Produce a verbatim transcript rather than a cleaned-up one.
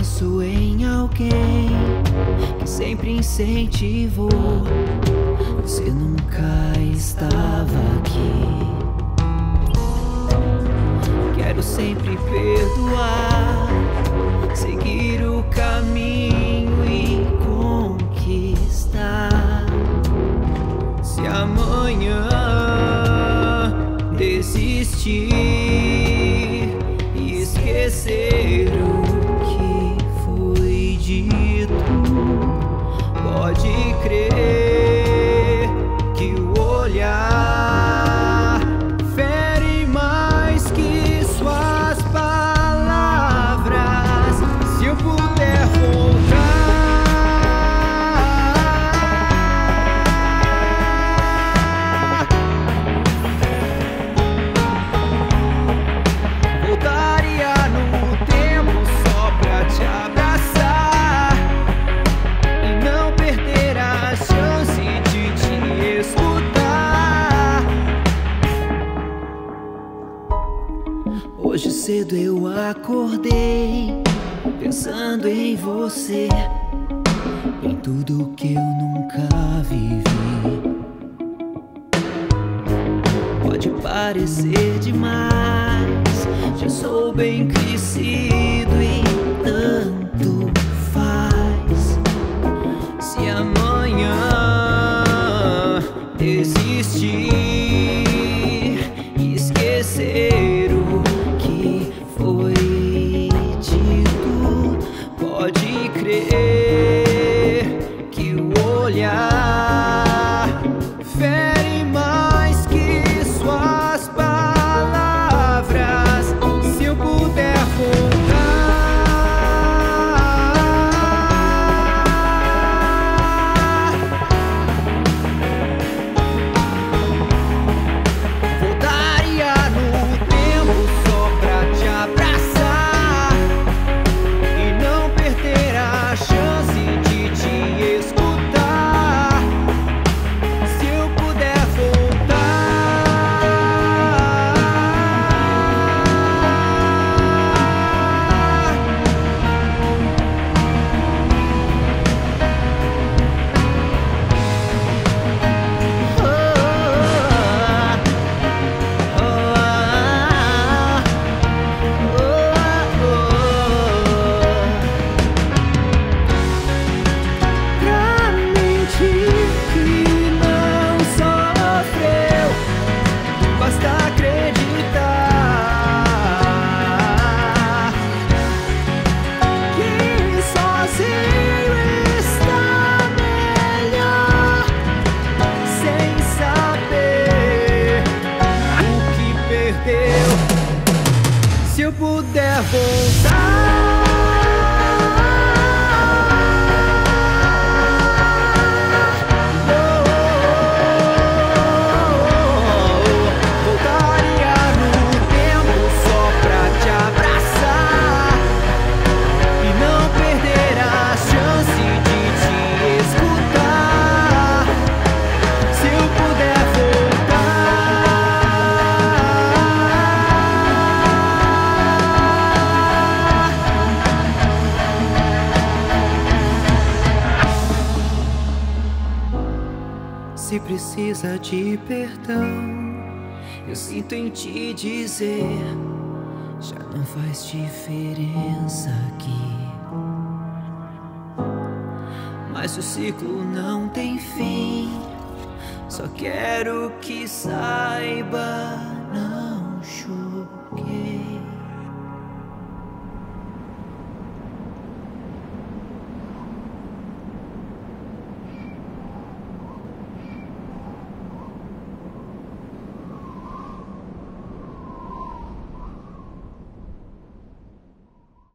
penso em alguém que sempre incentivou. Você nunca estava aqui. Quero sempre perdoar, seguir o caminho e conquistar. Se amanhã desistir e esquecer o que foi dito, pode crer que o olhar fere mais que suas palavras. Se eu puder voltar, voltaria no tempo só pra te abraçar e não perder a chance de te escutar. Hoje cedo eu acordei pensando em você, em tudo que eu nunca vivi. Pode parecer demais, já sou bem crescido e tanto faz. Se amanhã desistir e esquecer o que foi dito, pode crer que o olhar fere mais que suas palavras. Se eu puder voltar, voltaria no tempo só pra te abraçar e não perder a chance de te escutar. Se eu puder pra mentir que não sofreu, basta acreditar que sozinho está melhor, sem saber o que perdeu. Se eu puder voltar, voltaria no tempo só pra te abraçar e não perder a chance de te escutar. Se eu puder voltar. Se precisa de perdão, eu sinto em te dizer, já não faz diferença aqui. Mas o ciclo não tem fim, só quero que saiba